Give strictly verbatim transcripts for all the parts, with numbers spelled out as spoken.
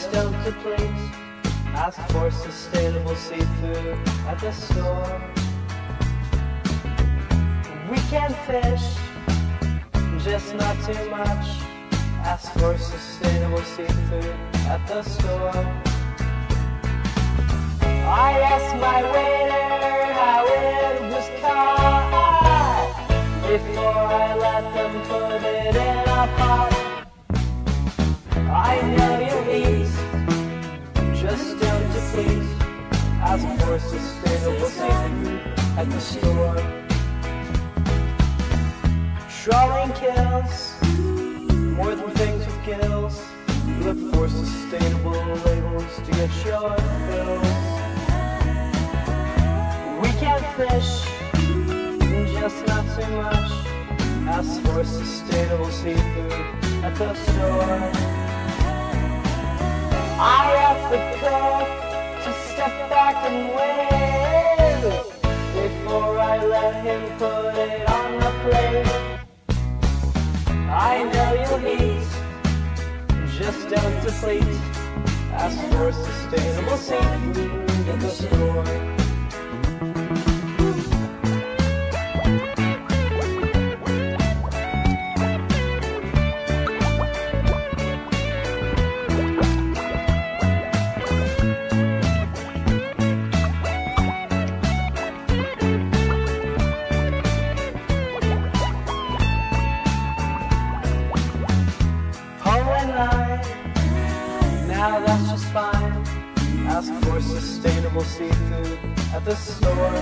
just don't deplete. Ask for sustainable seafood at the store. We can fish, just not too much. Ask for sustainable seafood at the store. I asked my waiter how it was caught before I let them put it in a pot. I know you'll eat, just don't deplete. Ask for sustainable seafood at the store. Trawling kills more than things with gills. Look for sustainable labels to get your fills. We can fish, just not too much. Ask for sustainable seafood at the store. I asked the cook to step back and wait before I let him put it on the plate. I know you'll eat, just don't deplete. Ask for sustainable seafood at the store. Now that's just fine. Ask for sustainable seafood at the store.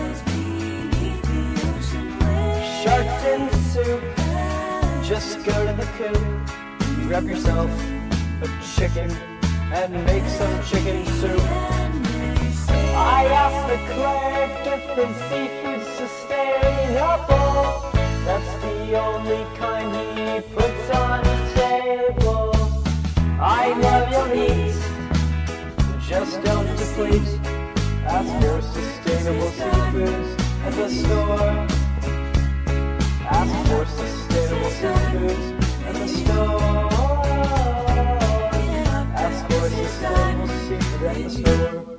Sharks in soup, just go to the coop. Grab yourself a chicken and make some chicken soup. I asked the clerk if the seafood's sustainable. That's the only kind he puts on the table. I know you'll eat, just don't deplete. Ask for sustainable seafoods at the store. Ask for sustainable seafoods at the store. Ask for sustainable seafood at the store.